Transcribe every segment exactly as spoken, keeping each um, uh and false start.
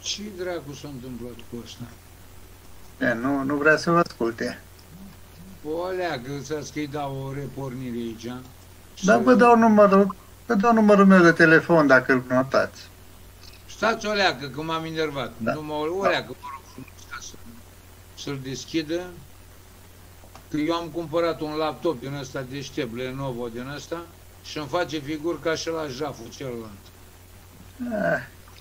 Ce dracu s-a întâmplat cu ăsta? E, nu, nu vrea să vă asculte. O leagă, să-ți că-i dau o repornire aici. Dar vă dau numărul, vă dau numărul meu de telefon dacă îl notați. Stați o leagă, că m-am enervat. Da. Nu mă, o Da. leagă, vă rog frumos, ca să, să-l deschidă. Că eu am cumpărat un laptop din ăsta deștept, Lenovo din ăsta, și îmi face figuri ca și la jaful celălalt. Ah,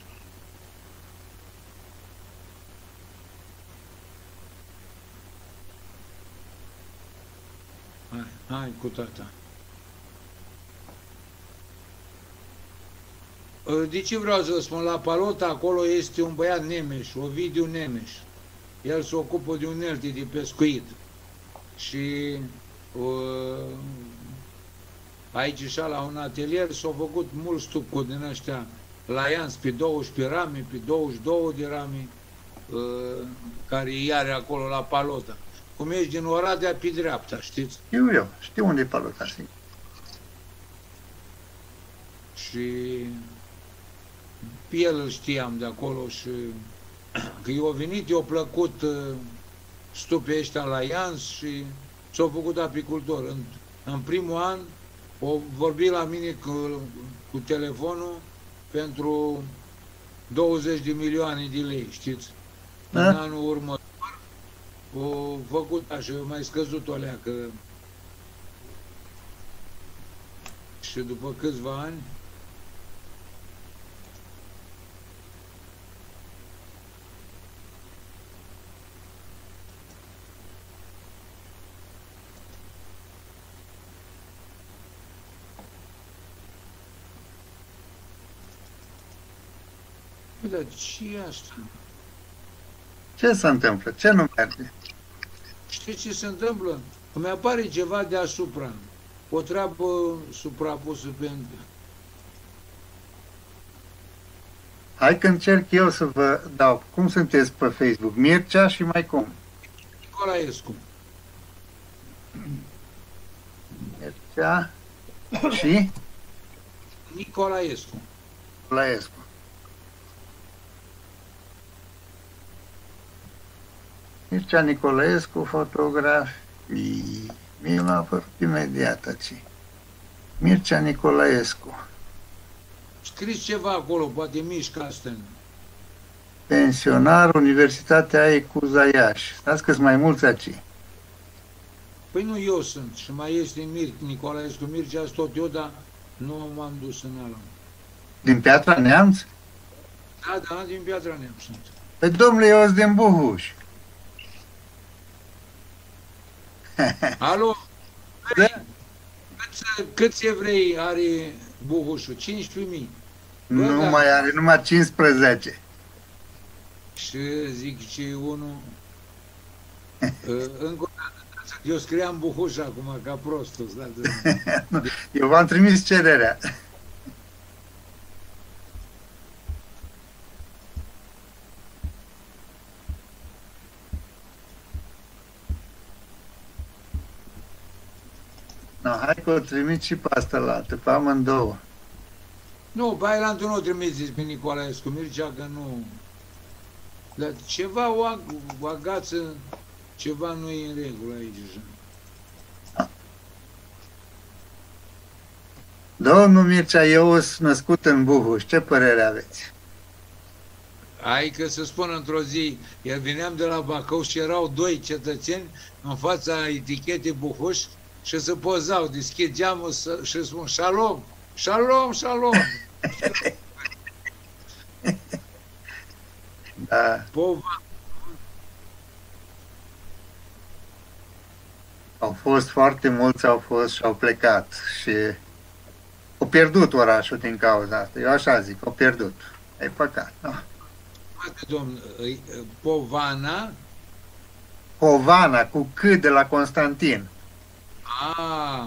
Hai, hai cu tata. De ce vreau să vă spun? La Palota acolo este un băiat Nemeș, Ovidiu Nemeș. El se ocupă de unelte de pescuit. Și uh, aici și la un atelier s-au făcut mulți tucuri din ăștia la Ians, pe douăsprezece rame, pe douăzeci și două de rame, uh, care îi are acolo la Palota. Cum ești din Oradea pe dreapta, știți? știu eu, știu unde e Palota, sigur. Și pe el îl știam de acolo și că i-au venit, i-au plăcut uh, stupii ăștia la Ians și s-au făcut apicultori. În, în primul an au vorbit la mine cu, cu telefonul pentru douăzeci de milioane de lei, știți? Da? În anul următor au făcut așa, au mai scăzut o leacă. Și după câțiva ani dar ce e asta? Ce se întâmplă? Ce nu merge? Știi ce se întâmplă? Îmi apare ceva deasupra. O treabă suprapusă pe... Hai că încerc eu să vă dau. Cum sunteți pe Facebook? Mircea și mai cum? Nicolaescu. Mircea și Nicolaescu. Laescu. Mircea Nicolaescu, fotografii. Mie m-a apărut imediat aici. Mircea Nicolaescu. Scris ceva acolo, poate mișcă asta. Pensionar, Universitatea Ecuza Iași. Stați că-s mai mulți aici. Păi nu eu sunt. Și mai este Mir Nicolaescu Mircea, tot eu, dar nu m-am dus în ala. Din Piatra Neamț? Da, da, din Piatra Neamț sunt. Pe domnule, eu sunt din Buhuș. Alo? Da? Câți, câți evrei are Buhușul? cincisprezece mii. Nu da. mai are, numai cincisprezece. Și zic ce unul... Încă o dată, eu scriam Buhuș acum, ca prostul. Eu v-am trimis cererea. No, hai că o trimit și pe asta la altă, pe amândouă. Nu, pe aia nu o trimiți pe Nicolaescu Mircea, că nu... Dar ceva o, ag o agață, ceva nu e în regulă aici. Așa. Domnul Mircea, eu sunt născut în Buhuș. Ce părere aveți? Hai că să spun într-o zi, iar veneam de la Bacău și erau doi cetățeni în fața etichetei Buhuș și se pozau, deschid geamul și spun șalom, șalom, șalom. Da. Pova. Au fost foarte mulți, au fost și au plecat și au pierdut orașul din cauza asta. Eu așa zic, au pierdut. E păcat, nu? Domn, Povana. Povana, cu C de la Constantin. Ah.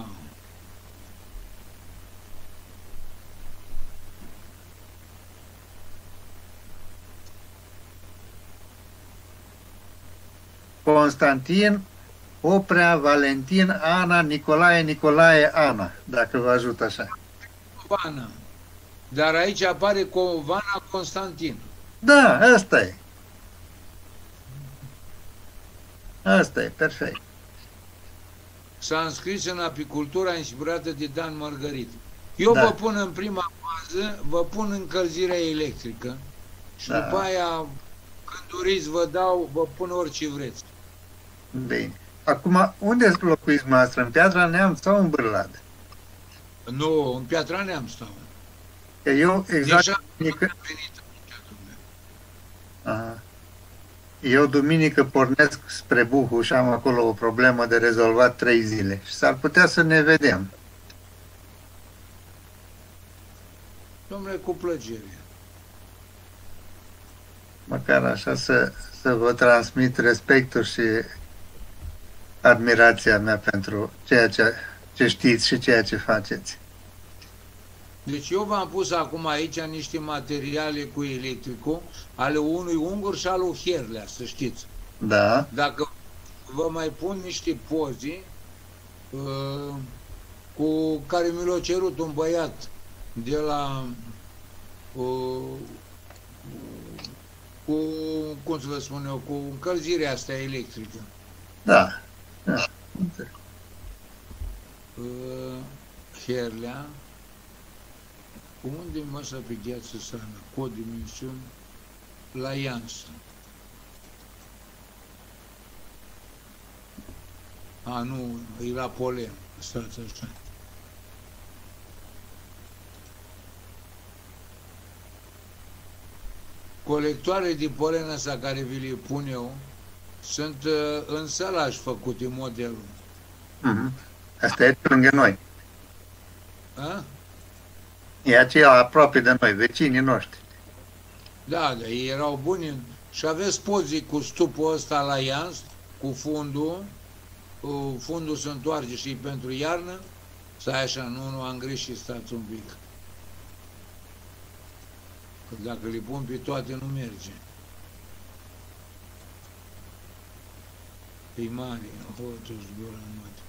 Constantin, Oprea, Valentin, Ana, Nicolae, Nicolae, Ana, dacă vă ajută așa. Povana. Dar aici apare Covana Constantin. Da, asta e. Asta e, perfect. S-a înscris în apicultura inspirată de Dan Margarit. Eu Da. vă pun în prima fază, vă pun încălzirea electrică și Da. după aia, când doriți, vă dau, vă pun orice vreți. Bine. Acum, unde locuiți noastră? În Piatra Neamț sau în Bârlad? Nu, în Piatra Neamț stau. Că eu, exact, Deja duminică, am venit în Piatra Neamț. aha. Eu duminică pornesc spre Buhu și am acolo o problemă de rezolvat trei zile. Și s-ar putea să ne vedem. Domnule, cu plăcere. Măcar așa să, să vă transmit respectul și admirația mea pentru ceea ce, ce știți și ceea ce faceți. Deci eu v-am pus acum aici niște materiale cu electricul ale unui ungur și al lui Herlea, să știți. Da, Dacă vă mai pun niște poze uh, cu care mi l-a cerut un băiat de la uh, cu, cum să vă spun eu, cu încălzirea asta electrică. da, da. Uh, Herlea, unde masa pe gheață sană, cu o dimensiune la Iansă. A, nu, e la Polen, stați așa. Colectoarele de polen ăsta care vi le pun eu sunt uh, în sălaș făcute modelul. Mm-hmm. Asta e lângă noi. A? E aceea aproape de noi, vecinii noștri. Da, da, ei erau buni. Și aveți poze cu stupul ăsta la Ians, cu fundul, uh, fundul se întoarce și pentru iarnă. Stai așa, nu, nu, am greșit, stați un pic. Că dacă le pun pe toate, nu merge. E mare, o, tu zbor în mătă.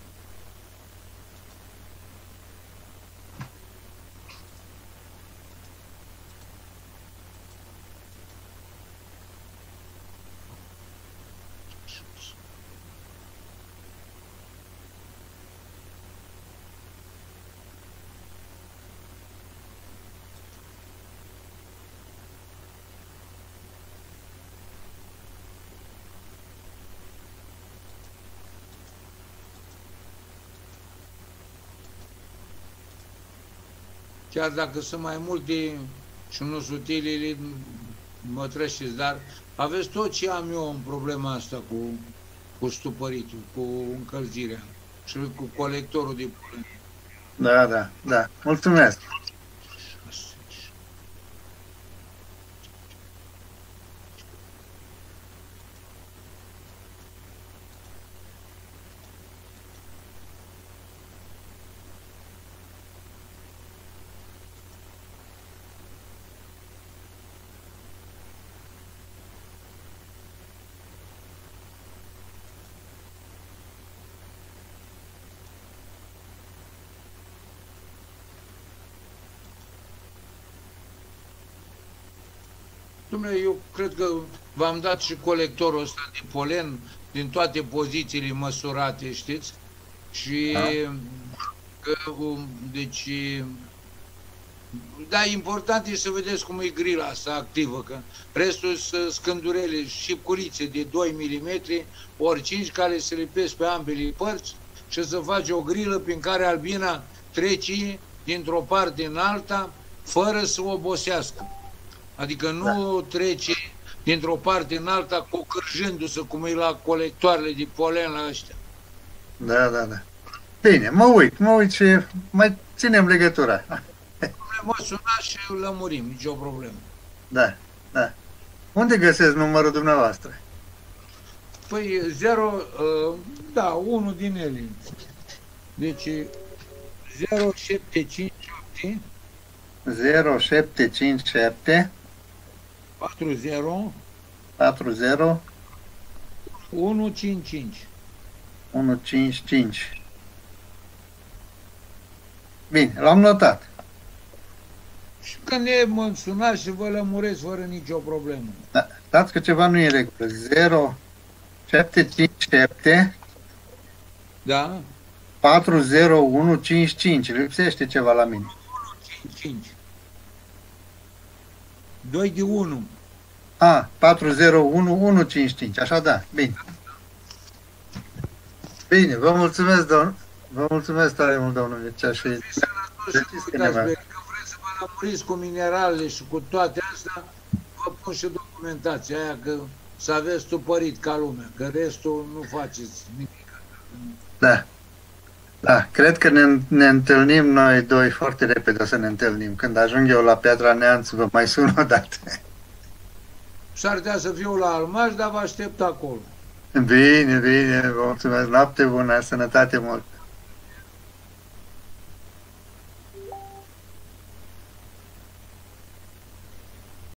Chiar dacă sunt mai multe și nu sunt utile, mă trășiți, dar aveți tot ce am eu în problema asta cu, cu stupăritul, cu încălzirea și cu colectorul de polen. Da, da, da. Mulțumesc. Dom'le, eu cred că v-am dat și colectorul ăsta de polen din toate pozițiile măsurate, știți? Și Da. că, deci, da, important e să vedeți cum e grila asta activă, că restul sunt scândurele și culițe de doi milimetri ori cinci care se lipesc pe ambele părți și să face o grilă prin care albina trece dintr-o parte în alta fără să obosească. Adică nu da. trece dintr-o parte în alta cocârjându-se cum e la colectoarele de polen la ăștia. Da, da, da. Bine, mă uit, mă uit și mai ținem legătura. Mă sunați și lămurim, nicio problemă. Da, da. Unde găsesc numărul dumneavoastră? Păi zero, da, unul din ele. Deci zero șapte cinci opt zero șapte cinci șapte patru zero patru zero unu cinci cinci. unu cinci cinci. Bine, l-am notat. Și când e, mă sunați și vă lămuresc fără nicio problemă. Da, dați că ceva nu e în regulă. zero șapte cinci șapte Da? patru zero unu cinci cinci. Lipsește ceva la mine. cinci cinci. doi de unu. A, patru zero unu unu cinci cinci. Așa da, bine. Bine, vă mulțumesc, domn. Vă mulțumesc tare mult, domnul Mircea. Și Fiți sănătoși și uitați, că vreți să vă lămuriți cu mineralele și cu toate astea, vă pun și documentația aia, că să aveți tupărit ca lumea, că restul nu faceți nimic. Da. Da, cred că ne, ne întâlnim noi doi foarte repede, o să ne întâlnim. Când ajung eu la Piatra Neamț, vă mai sun o dată. S-ar putea să fiu la Almaș, dar vă aștept acolo. Bine, bine, vă mulțumesc. Noapte bună, sănătate mult.